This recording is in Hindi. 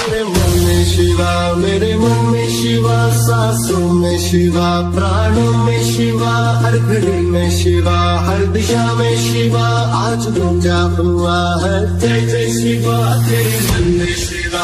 मेरे मन में शिवा, मेरे मन में शिवा, सांसों में शिवा, प्राणों में शिवा, हर घड़ी में शिवा, हर दिशा में शिवा, आज पूजा हुआ है। जय जय शिवा, तेरे मन में शिवा।